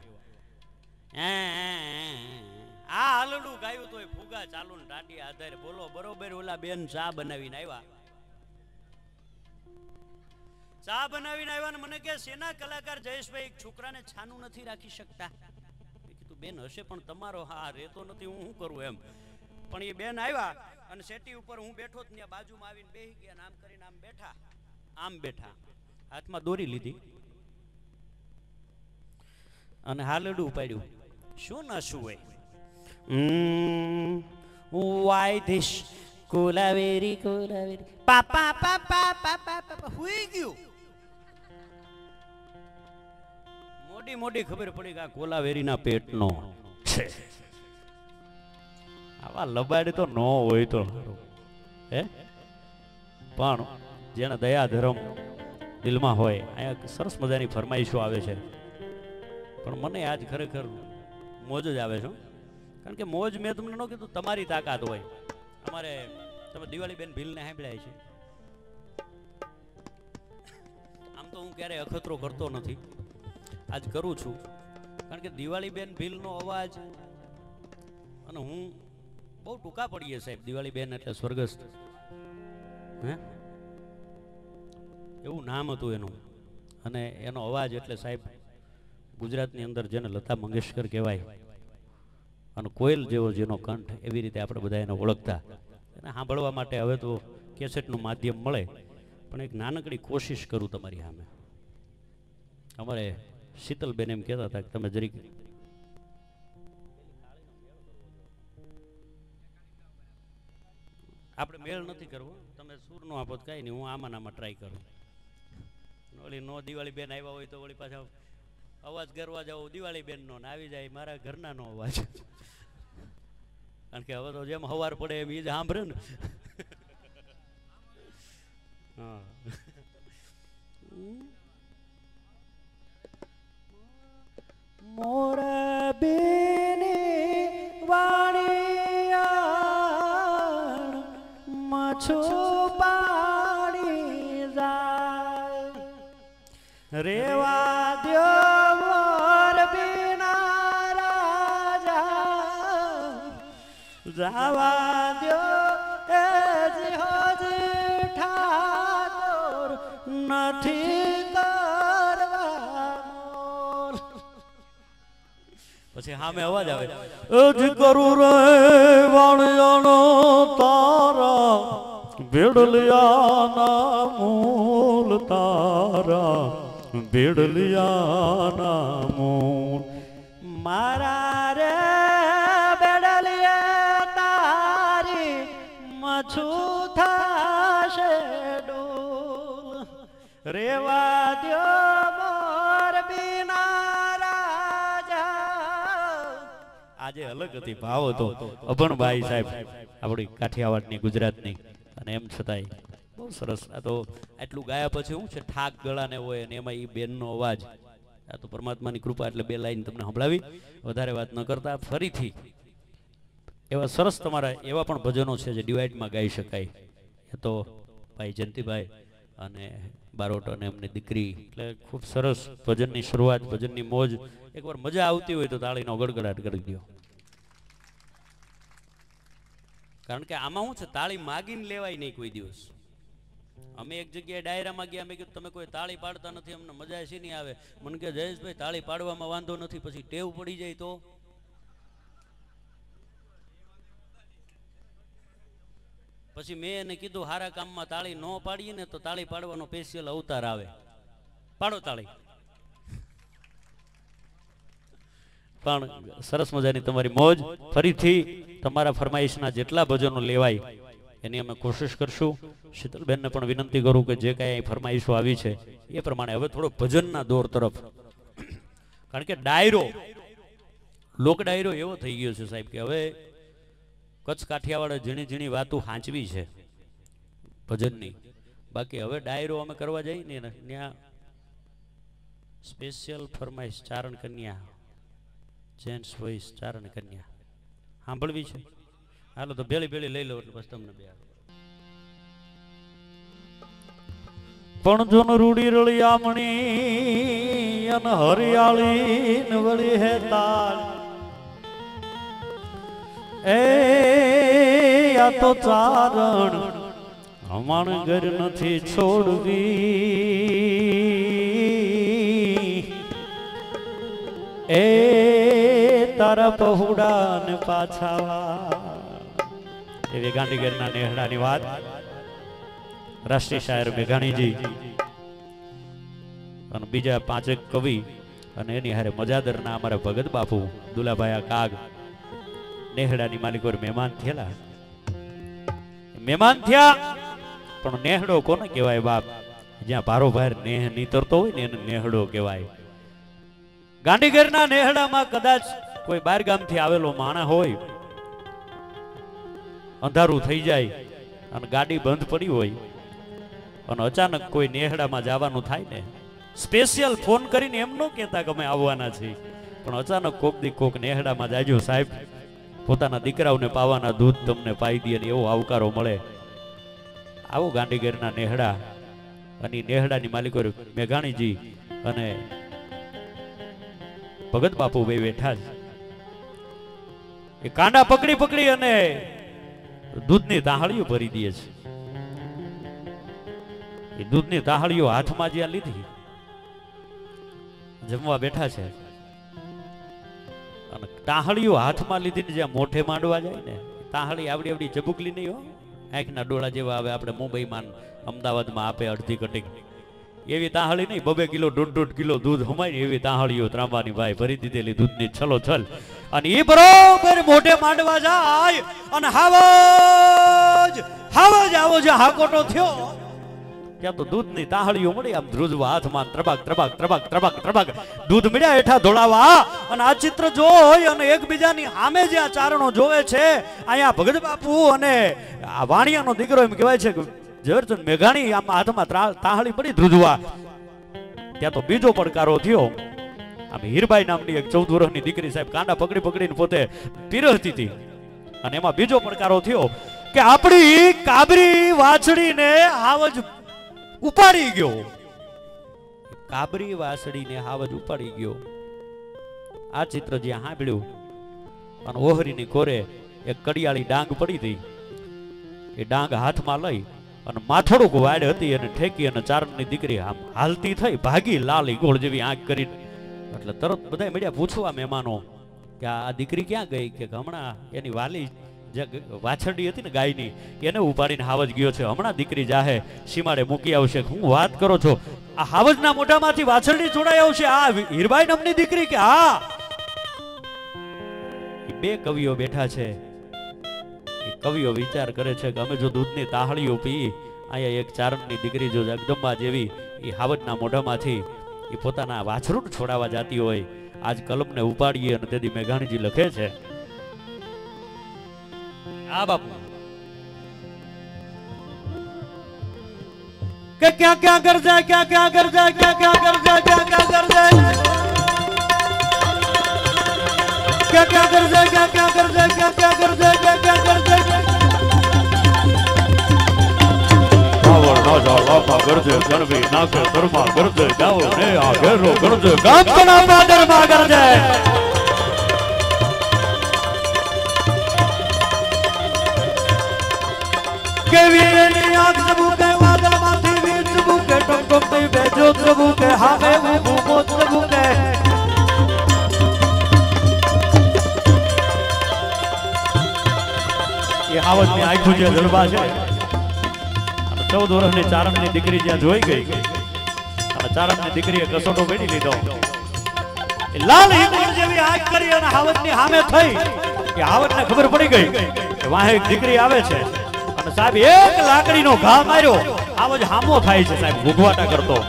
આ હાલડું ગાયું તોય ફુગા ચાલુ ને ટાટી આધારે બોલો બરોબર. ઓલા બેન ચા બનાવીને આવ્યા, ચા બનાવીને આવ્યા ને મને કે સેના કલાકાર જયેશભાઈ છોકરાને છાનું નથી રાખી શકતા. બેન હશે પણ તમારો હા રહેતો નથી, હું શું કરું એમ. પણ એ બેન આવ્યા અને સેટી ઉપર હું બેઠો જ ત્યાં બાજુમાં આવીને બેસી ગયા, આમ કરીને આમ બેઠા, આમ બેઠા, હાથમાં દોરી લીધી અને હાલડું ઉપાડ્યું. શું ન શું હોય વાય ધીશ કોલાવેરી કોલાવેરી પાપા પાપા પાપા પાપા હુઈ ગયું. મોટી મોટી ખબર પડી કે આ કોલાવેરીના પેટનો છે. આવા લબાડ તો ન હોય તો હે, પણ જેને દયા ધર્મ દિલમાં હોય. અહીંયા સરસ મજાની ફરમાઈશો આવે છે, પણ મને આજ ખરેખર મોજ જ આવે છે. કારણ કે મોજ મેં તમને ન કીધું, તમારી તાકાત હોય. અમારે તમે દિવાળી બેન ભીલને સાંભળ્યા છે. આમ તો હું ક્યારેય અખતરો કરતો નથી, આજ કરું છું. કારણ કે દિવાળી બેન ભીલનો અવાજ, અને હું બહુ ટૂંકા પડીએ સાહેબ. દિવાળી બેન એટલે સ્વર્ગસ્થ, હે એવું નામ હતું એનું. અને એનો અવાજ એટલે સાહેબ ગુજરાતની અંદર જેને લતા મંગેશકર કહેવાય અને કોયલ જેવો જેનો કંઠ, એવી રીતે આપણે બધા એને ઓળખતા. એને સાંભળવા માટે હવે તો કેસેટનું માધ્યમ મળે, પણ એક નાનકડી કોશિશ કરું તમારી સામે. અમારે શીતલબેન એમ કહેતા હતા કે તમે જરીક આપણે મેળ નથી કરવો, તમે સૂર નો આપો કઈ નહીં, હું આમાં નામાં ટ્રાય કરું. ઓલી નો દિવાળી બેન આવ્યા હોય તો વળી પાછા અવાજ કરવા જાવ દિવાળી બેન નો ને આવી જાય મારા ઘરના નો અવાજ. કારણ કે હવે તો જેમ હવાર પડે એમ એ જ સાંભળે ને. હા મોરા બેને વાણિયાણ મછો પાણી જાય રેવા દ્યો મોર બીના રાજા જાવા દ્યો એ જીહોજી ઠાકોર નથી પછી સામે અવાજ આવે અજ કરું રે વાણિયાનો તારા ભેડલિયાના મૂલ તારા ભેડલિયાના મૂલ મારા રે બેડલિયા તારી મછું થાશે ડોલ રેવા દ્યો મોર બીના આજે અલગ હતી, ભાવ હતો. અભણભાઈ સાહેબ આપણી કાઠિયાવાડની ગુજરાતની, અને એમ છતાંય બહુ સરસ. આ તો આટલું ગાયા પછી શું છે, ઠાક ગળાને હોય અને એમાં એ બેનનો અવાજ. આ તો પરમાત્માની કૃપા, એટલે બે લાઈન તમને સંભળાવી, વધારે વાત ન કરતા. ફરીથી એવા સરસ તમારા એવા પણ ભજનો છે જે ડિવાઇડમાં ગાઈ શકાય. એ તો ભાઈ જયંતિભાઈ અને બારોટ અને એમની દીકરી, એટલે ખૂબ સરસ ભજનની શરૂઆત, ભજનની મોજ. એકવાર મજા આવતી હોય તો તાળીનો ગડગડાટ કરી દો, કારણ કે આમાં શું છે, તાળી માગીને લેવાય નહીં કોઈ દિવસ. અમે એક જગ્યાએ ડાયરામાં ગયા, અમે કીધું તમે કોઈ તાળી પાડતા નથી, અમને મજા છે નહીં આવે. મને કે જયેશભાઈ તાળી પાડવામાં વાંધો નથી, પછી ટેવ પડી જાય તો. પછી મેં એને કીધું હારા કામમાં તાળી ન પાડીએ ને તો તાળી પાડવાનો સ્પેશિયલ અવતાર આવે, પાડો તાળી. પણ સરસ મજાની તમારી મોજ. ફરીથી તમારા ફરમાઈશના જેટલા ભજનો લેવાય એની અમે કોશિશ કરશું. શીતલબેનને પણ વિનંતી કરું કે જે કાંઈ ફરમાઈશો આવી છે એ પ્રમાણે હવે થોડો ભજનના દોર તરફ, કારણ કે ડાયરો, લોક ડાયરો એવો થઈ ગયો છે સાહેબ કે હવે કચ્છ કાઠિયાવાડ ઝીણી ઝીણી વાતો હાંચવી છે ભજનની. બાકી હવે ડાયરો અમે કરવા જઈએ ને ત્યાં સ્પેશિયલ ફરમાઈશ ચારણ કન્યા, જેન્ટ્સ વોઇસ ચારણ કન્યા સાંભળવી છે. હાલો તો ભેળી ભેળી લઈ લો એટલે બસ તમને બે. પણ જોન રૂડી રળિયામણી અને હરિયાળી ને વળી હે તાળ, એ આ તો ચારણ અમાણ ઘર નથી છોડવી, એ તારા પહોળા ને પાછા. એવી ગાંધીગરના નેહડાની વાત રાષ્ટ્રીય શાયર મેઘાણીજી અને બીજા પાંચેક કવિ અને એની હારે મજાદરના અમારા ભગત બાપુ દુલાભાઈ કાગ નેહડાની માલિકો મહેમાન થયેલા. મહેમાન થયા પણ નેહડો કોને કહેવાય બાપ? જ્યાં ભારો ભાર નેહ નીતરતો હોય ને એને નેહડો કહેવાય. ગાંધીગરના નેહડામાં કદાચ કોઈ બાર ગામથી આવેલો માણસ હોય, અંધારું થઈ જાય અને ગાડી બંધ પડી હોય અને અચાનક કોઈ નેહડામાં જવાનું થાય ને, સ્પેશિયલ ફોન કરીને એમ ન કહેતા કે અમે આવવાના છીએ, પણ અચાનક કોક દી કોક નેહડામાં જાજો સાહેબ, પોતાના દીકરાઓને પાવાના દૂધ તમને પાઈ દે ને એવો આવકારો મળે. આવો ગાંધીગરના નેહડા અને નેહડાની માલિકો મેઘાણીજી અને ભગત બાપુ બે બેઠા છે. એ કાંડા પકડી પકડી અને દૂધની તાહળીઓ ભરી દે છે. એ દૂધની તાહળીઓ હાથમાં જ્યાં લીધી જમવા બેઠા છે અને તાહળીઓ હાથમાં લીધીને જ્યાં મોઢે માંડવા જાય ને, તાહળી આવડી આવડી ચબુકલી નહીં હો, આંખના ડોળા જેવા આવે. આપણે મુંબઈમાં અમદાવાદમાં આપે અડધી કટિંગ એવી તાહળી નહીં, 2 કિલો 1.5 કિલો દૂધ હમાય એવી તાહળીઓ ત્રાંબાની ભાઈ ભરી દીધેલી દૂધની છલો છલ. અને એ બરોબર મોઢે માંડવા જાય અને હાવજ હાવજ આવો જે હાકોટો થયો ત્યાં તો દૂધની તાહળીઓ મળી આમ ધ્રુજવા હાથમાં, ત્રબાક ત્રબાક ત્રબાક ત્રબાક ત્રબાક દૂધ મળ્યા હેઠા ધોળાવા. અને આ ચિત્ર જોઈ અને એકબીજાની સામે જ્યાં ચારણો જોવે છે, અહીંયા ભગત બાપુ અને આ વાણિયાનો દીકરો એમ કહેવાય છે ઝવેરચંદ મેઘાણી આમ હાથમાં તાહળી પડી ધ્રુજવા. ત્યાં તો બીજો પડકારો થયો. આમ હીરબાઈ નામની એક 14 વર્ષની દીકરી સાહેબ કાંડા પકડી પકડીને પોતે પીરસતી હતી અને એમાં બીજો પડકારો થયો કે આપણી કાબરી વાછડીને હાવજ ઉપાડી ગયો. કાબરી વાછડીને હાવજ ઉપાડી ગયો. આ ચિત્ર જ્યાં સાંભળ્યું અને ઓહરીની કોરે એક કડિયાળી ડાંગ પડી હતી. એ ડાંગ હાથમાં લઈ અને માથોડુંક વાડ હતી અને ઠેકી અને ચારણની દીકરી આમ હાલતી થઈ ભાગી, લાલ ગોળ જેવી આંખ કરી. એટલે તરત બધા મળ્યા પૂછવા મહેમાનો કે આ દીકરી ક્યાં ગઈ? કે હમણાં એની વાલી જે વાછરડી હતી ને ગાયની એને ઉપાડીને હાવજ ગયો છે, હમણાં દીકરી જાહે સીમાડે મૂકી આવશે. હું વાત કરો છો? આ હાવજના મોઢામાંથી વાછરડી છોડાઈ આવશે આ હીરબાઈ નામની દીકરી? કે હા. બે કવિઓ બેઠા છે. કવિઓ વિચાર કરે છે કે અમે જો દૂધની તાહળીઓ પી, અહીંયા એક ચારણની દીકરી જો જગદંબા જેવી એ હાવજના મોઢામાંથી એ પોતાના વાછરું છોડાવવા જતી હોય, આજ કલમને ઉપાડીએ. અને તેથી મેઘાણીજી લખે છે આ બાપુ કે ક્યાં ક્યાં કર જાય, ક્યાં ક્યાં કર જાય, ક્યાં ક્યાં કર જાય, ક્યાં ક્યાં કર જાય, ક્યાં ક્યાં કર જાય, ક્યાં ક્યાં કર જાય, ક્યાં ક્યાં કર જાય, ક્યાં ક્યાં કર જાય. પાવર નો જો ગરજે ગણવી નાખે ધર્મા ગરજે ગાઓ ને આ ઘેરો ગરજે ગામના પાદરમાં ગરજે કેવી એની આંખ ચબુકે વાદળમાંથી વીર ચબુકે ટમટમતી બેજો ચબુકે હામે ઊભું મોત ચબુકે એ આવતની આંખો જે જડબા છે 14 વર્ષની ચારણની દીકરી જ્યાં જોઈ ગઈ અને ચારણની દીકરીએ કસોટો વેડી લીધો લાલ હિંગોળ જેવી આંખ કરી અને હાવતની સામે થઈ કે હાવતને ખબર પડી ગઈ કે વાહે એક દીકરી આવે છે અને સાહેબ એક લાકડીનો ઘા માર્યો આવો જ હામો થાય છે સાહેબ ભૂગવાટા કરતો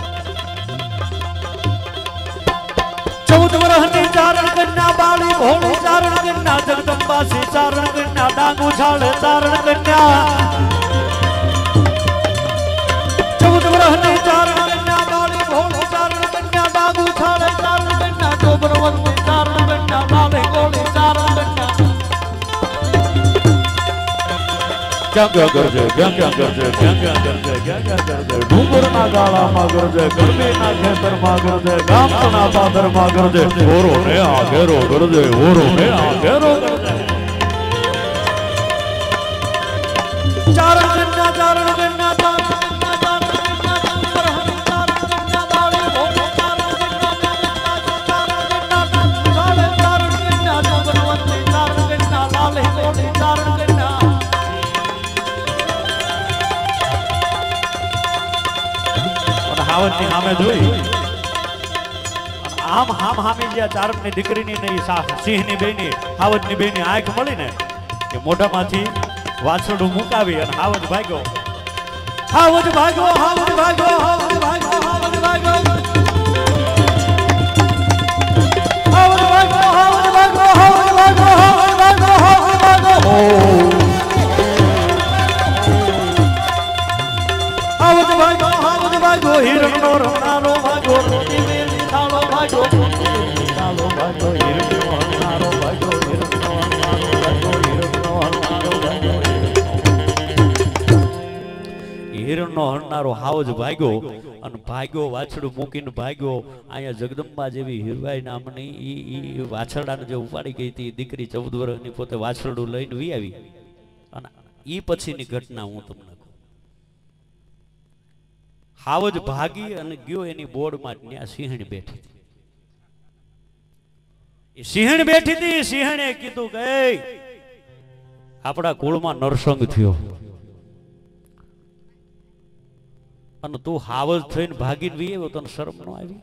14 વર્ષની ચારણ કન્યા બાળી ભોળી ચારણ કન્યા જગદંબાસી ચારણ કન્યા ડાંગુ છાળે ચારણ કન્યા 14 વર્ષની ચારણ કન્યા બાળી ભોળી ચારણ કન્યા ડાંગુ છાળે ચારણ કન્યા ડોબરવંતી ચારણ કન્યા બાળી ગોળી ચારણ કન્યા ક્યાં ગરજે ક્યાં ગરજે ડુંગરના ગાળામાં ગરજે ગરમીના ખેતરમાં ગરજે ગામના પાદરમાં ગરજે ઓરો ને આ ઘેરો ગરજે ઓરો ને આ ઘેરો ગરજે ચારણ કન્યા ચારણ કન્યા હાવતની સામે જોઈ આમ હામી જે ચારણની દીકરીની ને સિંહની બેની હાવતની બેની આંખ મળી ને કે મોઢામાંથી વાછરડું મુકાવી અને હાવત ભાગ્યો હાવત ભાગ્યો હાવત ભાગ્યો હાવત ભાગ્યો હાવત ભાગ્યો હાવત ભાગ્યો હાવત ભાગ્યો હાવત ભાગ્યો હાવત ભાગ્યો હાવત ભાગ્યો હાવત ભાગ્યો ભાગો હિરણનો રમનારો ભાગો રોટી થાળો ભાગો થાળો ભાગો હિરણનો હરનારો ભાગો હિરણનો હરનારો ભાગો હિરણનો હરનારો ભાગો હિરણનો હરનારો હાવજ ભાગ્યો અને ભાગ્યો વાછડું મૂકીને ભાગ્યો અહીંયા જગદંબા જેવી હિરવાઈ નામની ઈ વાછરડાને જે ઉપાડી ગઈ હતી દીકરી 14 વર્ષની પોતે વાછરડું લઈને વી આવી અને ઈ પછીની ઘટના હું તમને હાવજ ભાગી અને ગયો એની બોર્ડમાં ત્યાં સિંહણ બેઠી હતી સિંહણ બેઠી હતી સિંહણે કીધું કે આપણા કુળમાં નરસંગ થયો અને તું હાવજ થઈને ભાગીને વી આવ્યો તને શરમ ન આવી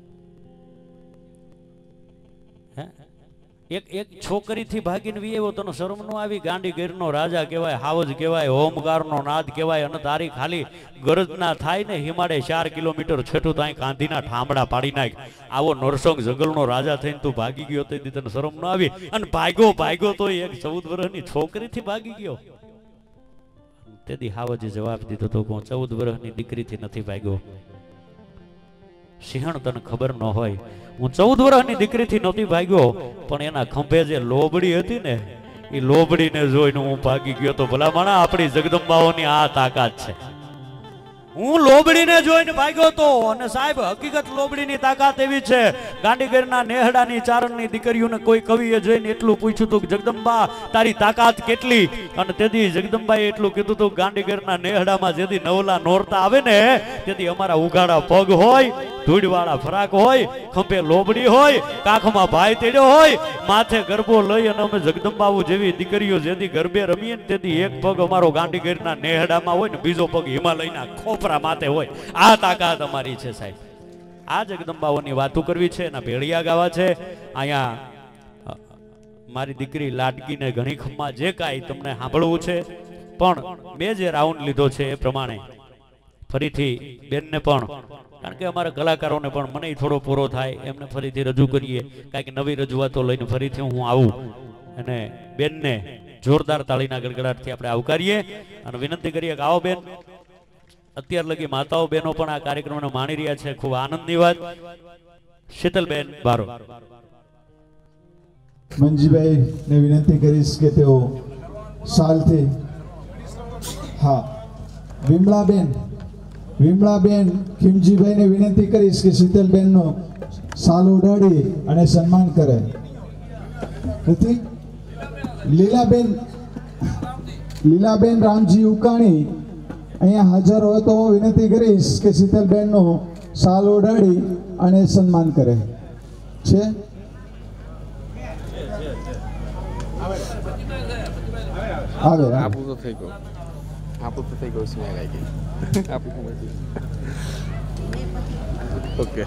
એક છોકરીથી ભાગીને વી આવ્યો તને શરમ ન આવી ગાંડી ગીરનો રાજા કહેવાય હાવજ કહેવાય હોમગારનો નાદ કહેવાય અને તારી ખાલી ગરજના થાય ને હિમાડે 4 કિલોમીટર છેટું તાઈ કાંધીના ઠામડા પાડી નાખ આવો નરસંગ જંગલનો રાજા થઈને તું ભાગી ગયો તેથી તને શરમ ન આવી અને ભાગ્યો તો એક 14 વર્ષની છોકરીથી ભાગી ગયો તેથી હાવજે જવાબ દીધો તો હું 14 વર્ષની દીકરીથી નથી ભાગ્યો સિંહણ તને ખબર ન હોય હું 14 વર્ષની દીકરીથી નહોતી ભાગ્યો પણ એના ખંભે જે લોબડી હતી ને એ લોબડીને જોઈને હું ભાગી ગયો તો ભલા માણા આપણી જગદંબાઓની આ તાકાત છે હું લોબડીને જોઈને ભાગ્યો તો અને સાહેબ હકીકત લોબડીની તાકાત એવી છે ગાંડીગરના નેહડાની ચારણની દીકરીઓને કોઈ કવિએ જોઈને એટલું પૂછ્યું હતું કે જગદંબા તારી તાકાત કેટલી અને તેથી જગદંબાએ એટલું કીધું હતું ગાંડીગરના નેહડામાં જેથી નવલા નોરતા આવે ને તેથી અમારા ઉઘાડા પગ હોય ધૂળવાળા ફરાક હોય ખંભે લોબડી હોય કાખમાં ભાઈ તેડ્યો હોય માથે ગરબો લઈ અને અમે જગદંબાઓ જેવી દીકરીઓ જેથી ગરબે રમીએ ને તેથી એક પગ અમારો ગાંડીગરના નેહડામાં હોય ને બીજો પગ હિમાલયના ખોપરા માથે હોય આ તાકાત અમારી છે સાહેબ આ જગદંબાઓની વાતો કરવી છે એના ભેળિયા ગાવા છે અહીંયા મારી દીકરી લાડકીને ઘણી ખમ્મા જે કાંઈ તમને સાંભળવું છે પણ મેં જે રાઉન્ડ લીધો છે એ પ્રમાણે ફરીથી બેનને પણ કારણ કે અમારા કલાકારોને પણ મને થોડો પૂરો થાય એમને ફરીથી રજૂ કરીએ કાંઈક નવી રજૂઆતો લઈને ફરીથી હું આવું અને બેનને જોરદાર તાળીના ગડગડાટથી આપણે આવકારીએ અને વિનંતી કરીએ કે આવો બેન અત્યાર લગી માતાઓ બહેનો પણ આ કાર્યક્રમને માણી રહ્યા છે ખૂબ આનંદની વાત શીતલબેન બારો મંજીભાઈ ને વિનંતી કરીશ કે તેઓ શાલથી હા વિમલાબેન વિમળાબેન ખીમજીભાઈને વિનંતી કરીશ કે શીતલબેનનો સાલ ઉડાડી અને સન્માન કરે. નથી લીલાબેન રામજી ઉકાણી અહીંયા હાજર હોય તો હું વિનંતી કરીશ કે શીતલબેનનો સાલ ઉડાડી અને સન્માન કરે. છે આવે આપણું તો થઈ ગયું સિવાય લાગી ઓકે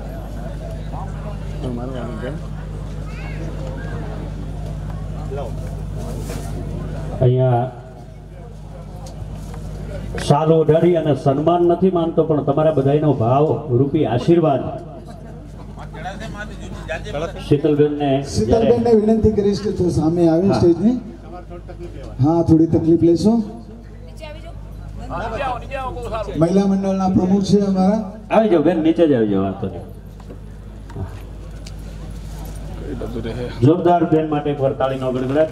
અહીંયા શાલ ઓઢાડી અને સન્માન નથી માનતો, પણ તમારા બધાનો ભાવ રૂપી આશીર્વાદ શીતલબેનને વિનંતી કરીશ કે તું સામે આવે સ્ટેજની. હા, થોડી તકલીફ લેશો. મહિલા મંડળના પ્રમુખ છે અમારા. આવી જાઓ બેન, નીચે જ આવી જાઓ. વાંધો નહીં. જોરદાર બેન માટે એક વાર તાળીનો ગડગડાટ.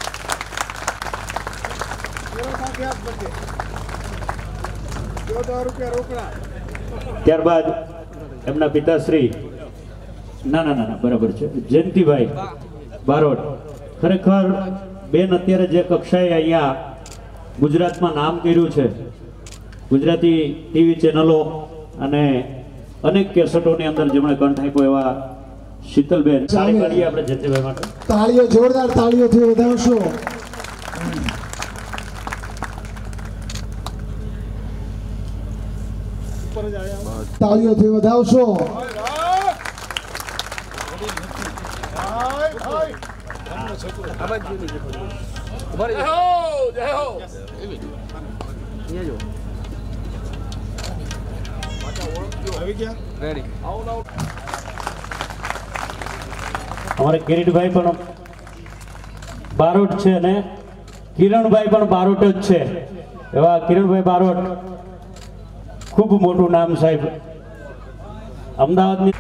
ત્યારબાદ એમના પિતાશ્રી ના બરાબર છે જયંતિભાઈ બારોટ. ખરેખર બેન અત્યારે જે કક્ષાએ અહીંયા ગુજરાતમાં નામ કર્યું છે, ગુજરાતી ટીવી ચેનલો અને અનેક કેસેટોની અંદર જેમણે કંઠ આપ્યો એવા શીતલબેન. તાળી પાડીએ આપણે જયંતિભાઈ માટે. તાળીઓ, જોરદાર તાળીઓથી વધાવશો. તાળીઓથી વધાવશો. અમારે કિરીટભાઈ પણ બારોટ છે અને કિરણભાઈ પણ બારોટ જ છે. એવા કિરણભાઈ બારોટ, ખૂબ મોટું નામ સાહેબ અમદાવાદની.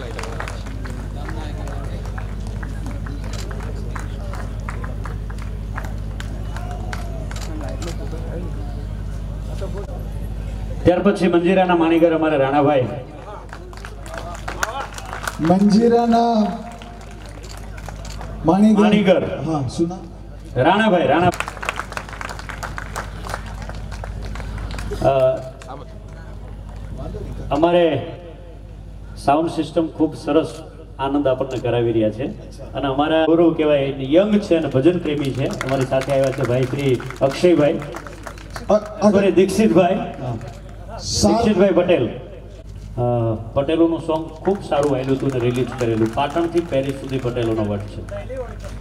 ત્યાર પછી મંજીરાના માણીગર અમારે રાણાભાઈ. મંજીરાના માણીગર. હા, સુના રાણા અમારે સાઉન્ડ સિસ્ટમ ખૂબ સરસ આનંદ આપણને કરાવી રહ્યા છે અને અમારા ગુરુ કહેવાય યંગ છે અને ભજન પ્રેમી છે. અમારી સાથે આવ્યા છે ભાઈ શ્રી અક્ષયભાઈ, દીક્ષિતભાઈ પટેલ. પટેલોનું સોંગ ખૂબ સારું આવેલું હતું અને રિલીઝ કરેલું. પાટણથી પેરિસ સુધી પટેલોનો વટ છે.